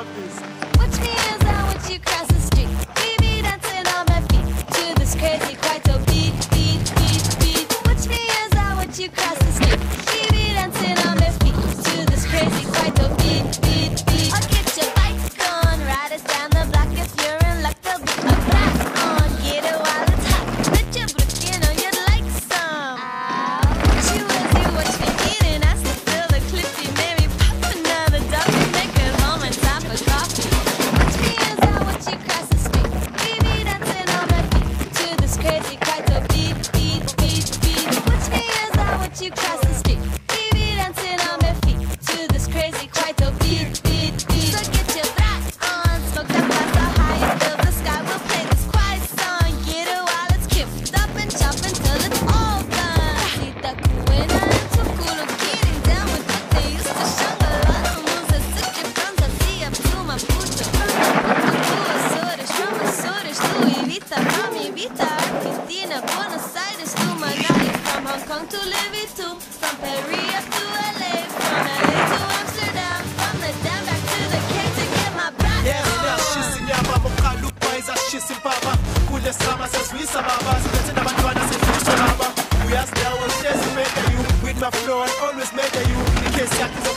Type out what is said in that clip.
this. Watch me as I watch you cross the street. Baby dancing on my feet to this crazy kwaito beat, beat, beat, beat. Watch me as I watch you cross the street. Baby dancing on my feet to this crazy kwaito beat, beat, beat. I'll get your bike on, ride us down the block if you're in luck. There'll be a black on, get it while it's hot. Let your broken on, you'd like some. She was here, watch me eating. I still feel the clippy, maybe pop another dog and make it home on top of coffee. Watch me as I watch you cross the street. Baby dancing on my feet to this crazy kwaito beat, beat, beat, beat. Watch me as I watch you cross the street. Baby dancing on my feet to this crazy kwaito beat, beat, beat. So get your brat on, smoke that glass so high you fill the sky. We'll play this quiet song, get it while it's cute. Stop and chop until it's all done. Sita Kuena and Tukulu getting down with what they used to show. A lot of moves that took you from the sea up to my puto. From Azores to Ibiza, from Ibiza, Argentina, Buenos Aires to Manali, from Hong Kong to Liverpool, from Paris up to LA, from LA to Amsterdam, from the dam back to the Cape to get my back Yes, on. sinyama mukhalukwa izashisa impama kule sama sezwisa baba silethe nabantwana sefisho baba uyazi nawe hlezi mega you with my flow and always mega you in case yakho